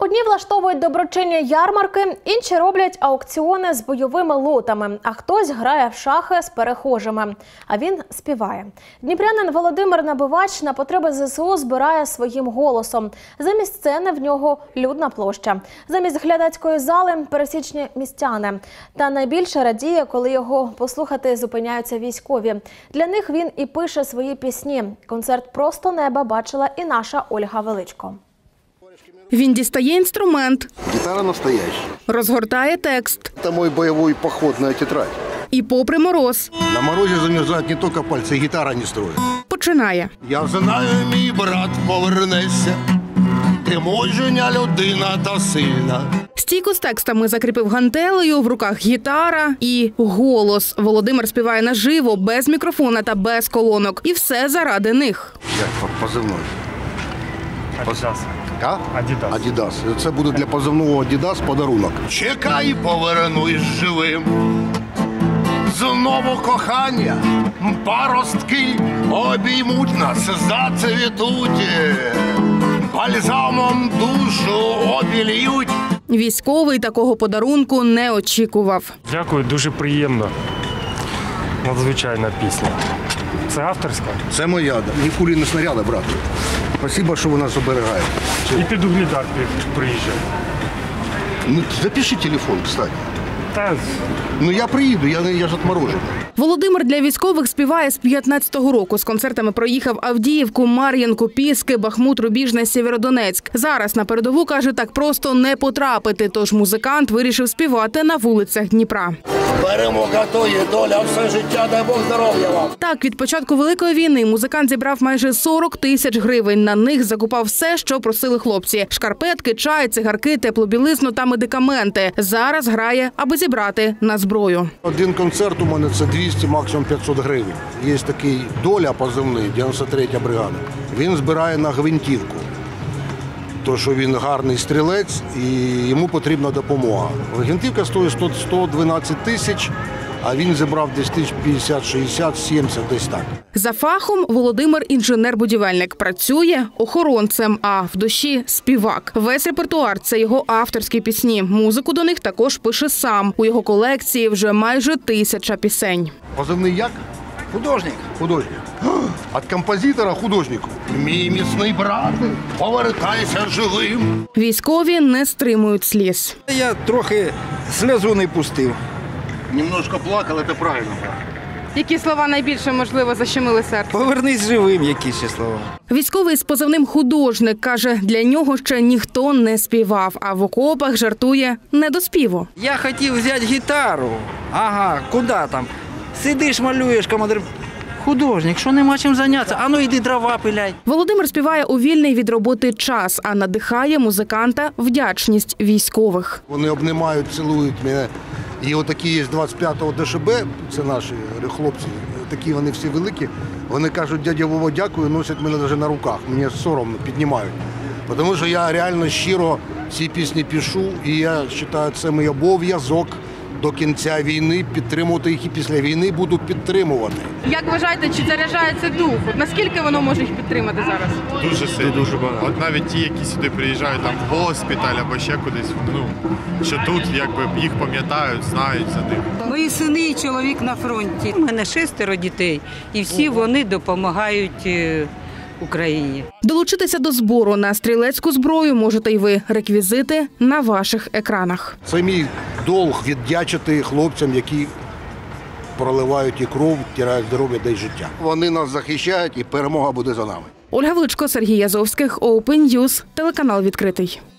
Одні влаштовують доброчинні ярмарки, інші роблять аукціони з бойовими лотами, а хтось грає в шахи з перехожими. А він співає. Дніпрянин Володимир Набивач на потреби ЗСУ збирає своїм голосом. Замість сцени в нього людна площа. Замість глядацької зали – пересічні містяни. Та найбільше радіє, коли його послухати зупиняються військові. Для них він і пише свої пісні. Концерт «Просто неба» бачила і наша Ольга Величко. Він дістає інструмент. Гітара настояща. Розгортає текст. Це мій бойовий походна тетрадь. І попри мороз. На морозі замерзають не тільки пальці, гітара не строїть. Починає. Я знаю, мій брат повернеться. Ти мужня людина та сильна. Стійку з текстами закріпив гантелею, в руках гітара і голос. Володимир співає наживо, без мікрофона та без колонок. І все заради них. Як позивний? Адідас. А? Адідас. Адідас. Це буде для позивного Адідас подарунок. Чекай, повернусь живим. Знову кохання, паростки обіймуть нас, зацвітуть. Бальзамом душу обіліють. Військовий такого подарунку не очікував. Дякую, дуже приємно. Надзвичайна пісня. Це авторська? Це моя, ні кулі, ні снаряда, брат. Спасибо, що ви нас оберігаєте. І під Угледар приїжджає. Ну, запиши телефон, кстати. Та... Ну я приїду, я ж отморожений. Володимир для військових співає з 15-го року. З концертами проїхав Авдіївку, Мар'їнку, Піски, Бахмут, Рубіжне, Сєвєродонецьк. Зараз на передову, каже, так просто не потрапити. Тож музикант вирішив співати на вулицях Дніпра. Перемога то є доля, все життя, дай Бог здоров'я вам. Так, від початку Великої війни музикант зібрав майже 40 тисяч гривень. На них закупав все, що просили хлопці. Шкарпетки, чай, цигарки, теплобілизну та медикаменти. Зараз грає, аби зібрати на зброю. Один концерт у мене це 200, максимум 500 гривень. Є такий Доля позивний, 93-я бригада. Він збирає на гвинтівку. То, що він гарний стрілець і йому потрібна допомога. Гвинтівка стоїть 112 тисяч, а він зібрав десь 50, 60, 70, десь так. За фахом Володимир – інженер-будівельник. Працює охоронцем, а в душі – співак. Весь репертуар – це його авторські пісні. Музику до них також пише сам. У його колекції вже майже 1000 пісень. Позивний як? Художник. Художник. Від композитора художнику. Мій міцний брат, повертайся живим. Військові не стримують сліз. Я трохи сльозу не пустив. Немножко плакав, це правильно. Які слова найбільше, можливо, защемили серце? Повернись живим, які ще слова. Військовий з позивним «Художник» каже, для нього ще ніхто не співав, а в окопах жартує не до співу. Я хотів взяти гітару. Ага, куди там? Сидиш, малюєш, командир. Художник, що нема чим зайнятися? А ну йди дрова пиляй. Володимир співає у вільний від роботи час, а надихає музиканта вдячність військових. Вони обнімають, цілують мене. І отакі є 25-го ДШБ, це наші хлопці, такі вони всі великі. Вони кажуть, дядя Вова, дякую, носять мене навіть на руках. Мені соромно, піднімають. Тому що я реально щиро ці пісні пишу, і я вважаю, це мій обов'язок до кінця війни підтримувати їх, і після війни буду підтримувати. Як вважаєте, чи заряджається дух? Наскільки воно може їх підтримати зараз? Дуже сильно. Дуже багато. От навіть ті, які сюди приїжджають там в госпіталь або ще кудись, що тут якби їх пам'ятають, знають за них. Мої сини і чоловік на фронті. У мене 6 дітей, і всі вони допомагають Україні. Долучитися до збору на стрілецьку зброю можете й ви. Реквізити на ваших екранах. Це мій долг віддячити хлопцям, які проливають і кров, тирають здоров'я та й життя. Вони нас захищають, і перемога буде за нами. Ольга Величко, Сергій Язовських, Open News, телеканал «Відкритий».